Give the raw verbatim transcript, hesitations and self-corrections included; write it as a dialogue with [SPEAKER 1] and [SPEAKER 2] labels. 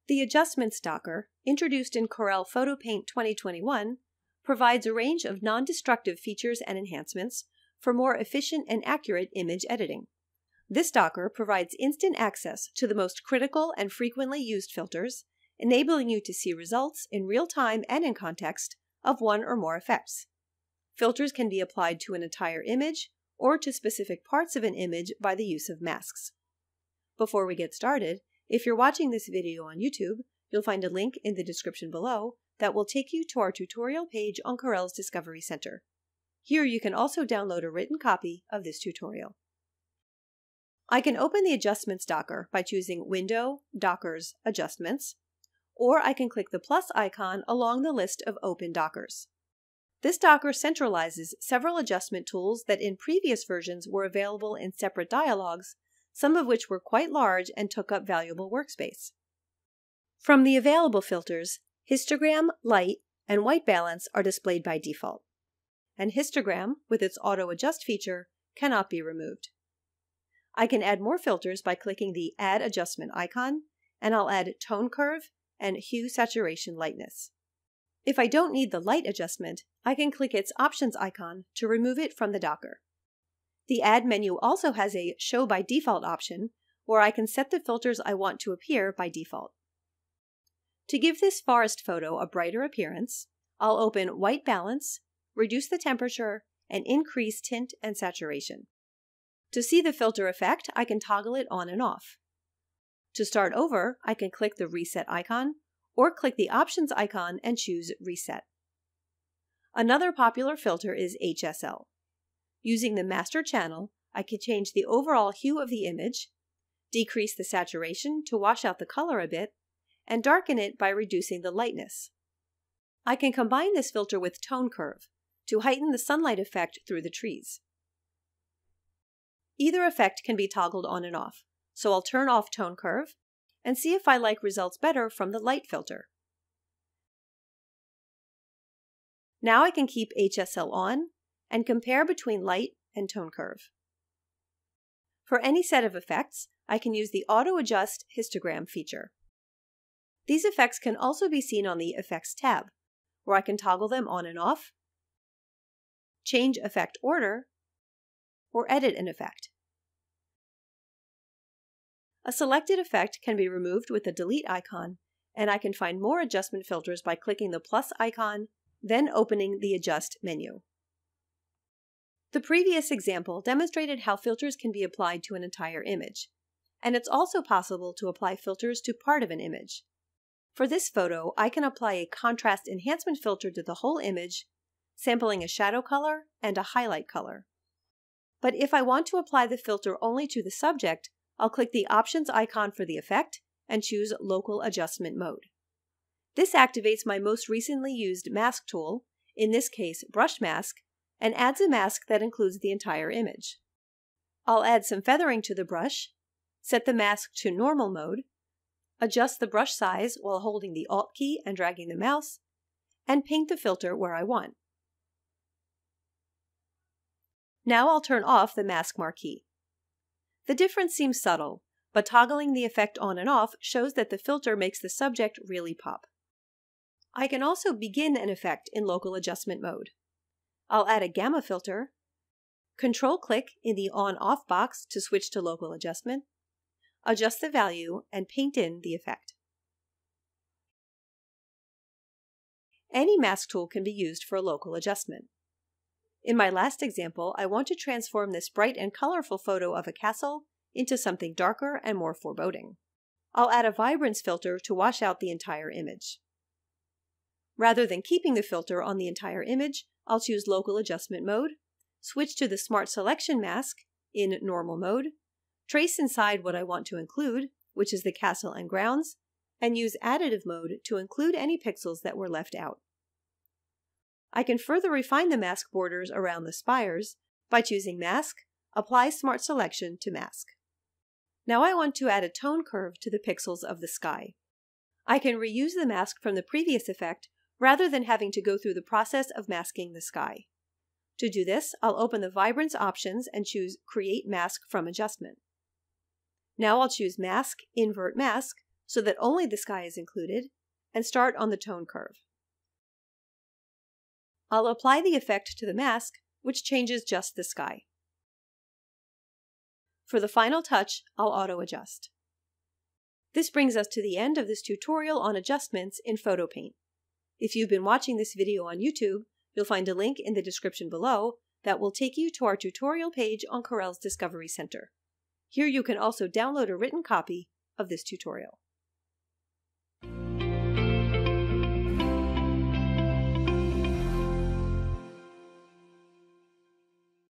[SPEAKER 1] The Adjustments Docker, introduced in Corel PHOTO-PAINT twenty twenty-one, provides a range of non-destructive features and enhancements for more efficient and accurate image editing. This Docker provides instant access to the most critical and frequently used filters, enabling you to see results in real time and in context of one or more effects. Filters can be applied to an entire image or to specific parts of an image by the use of masks. Before we get started, if you're watching this video on YouTube, you'll find a link in the description below that will take you to our tutorial page on Corel's Discovery Center. Here you can also download a written copy of this tutorial. I can open the Adjustments Docker by choosing Window, Dockers, Adjustments, or I can click the plus icon along the list of open Dockers. This Docker centralizes several adjustment tools that in previous versions were available in separate dialogues, some of which were quite large and took up valuable workspace. From the available filters, histogram, light, and white balance are displayed by default, and histogram, with its auto-adjust feature, cannot be removed. I can add more filters by clicking the Add Adjustment icon, and I'll add Tone Curve and Hue Saturation Lightness. If I don't need the light adjustment, I can click its Options icon to remove it from the Docker. The Add menu also has a Show by Default option, where I can set the filters I want to appear by default. To give this forest photo a brighter appearance, I'll open White Balance, reduce the temperature, and increase tint and saturation. To see the filter effect, I can toggle it on and off. To start over, I can click the Reset icon, or click the Options icon and choose Reset. Another popular filter is H S L. Using the Master Channel, I can change the overall hue of the image, decrease the saturation to wash out the color a bit, and darken it by reducing the lightness. I can combine this filter with Tone Curve to heighten the sunlight effect through the trees. Either effect can be toggled on and off, so I'll turn off Tone Curve and see if I like results better from the light filter. Now I can keep H S L on and compare between light and Tone Curve. For any set of effects, I can use the Auto Adjust Histogram feature. These effects can also be seen on the Effects tab, where I can toggle them on and off, change effect order, or edit an effect. A selected effect can be removed with the Delete icon, and I can find more adjustment filters by clicking the plus icon, then opening the Adjust menu. The previous example demonstrated how filters can be applied to an entire image, and it's also possible to apply filters to part of an image. For this photo, I can apply a contrast enhancement filter to the whole image, sampling a shadow color and a highlight color. But if I want to apply the filter only to the subject, I'll click the Options icon for the effect and choose Local Adjustment Mode. This activates my most recently used mask tool, in this case Brush Mask, and adds a mask that includes the entire image. I'll add some feathering to the brush, set the mask to Normal Mode, adjust the brush size while holding the Alt key and dragging the mouse, and paint the filter where I want. Now I'll turn off the mask marquee. The difference seems subtle, but toggling the effect on and off shows that the filter makes the subject really pop. I can also begin an effect in local adjustment mode. I'll add a gamma filter, control-click in the on-off box to switch to local adjustment, adjust the value, and paint in the effect. Any mask tool can be used for a local adjustment. In my last example, I want to transform this bright and colorful photo of a castle into something darker and more foreboding. I'll add a vibrance filter to wash out the entire image. Rather than keeping the filter on the entire image, I'll choose Local Adjustment Mode, switch to the Smart Selection Mask in Normal Mode, trace inside what I want to include, which is the castle and grounds, and use Additive Mode to include any pixels that were left out. I can further refine the mask borders around the spires by choosing Mask, Apply Smart Selection to Mask. Now I want to add a tone curve to the pixels of the sky. I can reuse the mask from the previous effect rather than having to go through the process of masking the sky. To do this, I'll open the Vibrance options and choose Create Mask from Adjustment. Now I'll choose Mask, Invert Mask, so that only the sky is included, and start on the tone curve. I'll apply the effect to the mask, which changes just the sky. For the final touch, I'll auto-adjust. This brings us to the end of this tutorial on adjustments in PhotoPaint. If you've been watching this video on YouTube, you'll find a link in the description below that will take you to our tutorial page on Corel's Discovery Center. Here you can also download a written copy of this tutorial.